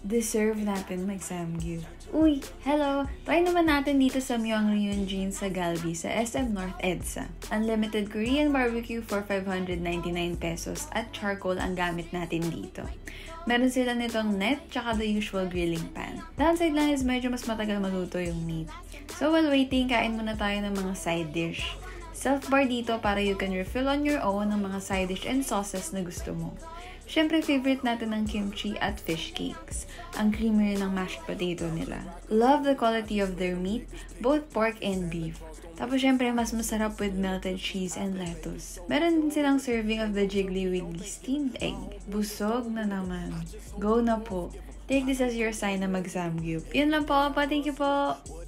Deserve natin mag-samgyup. Uy, hello! Try naman natin dito sa Myeong Ryun Jinsa Galbi sa SM North EDSA. Unlimited Korean barbecue for 599 pesos at charcoal ang gamit natin dito. Meron sila nitong net tsaka the usual grilling pan. Downside lang is medyo mas matagal maluto yung meat. So while waiting, kain muna tayo ng mga side dish. Self-bar dito para you can refill on your own ng mga side dish and sauces na gusto mo. Siyempre, favorite natin ng kimchi at fish cakes. Ang creamy ng mashed potato nila. Love the quality of their meat, both pork and beef. Tapos syempre, mas masarap with melted cheese and lettuce. Meron din silang serving of the Jiggly Wiggly steamed egg. Busog na naman. Go na po. Take this as your sign na mag-samgyup. Yun lang po. Thank you po.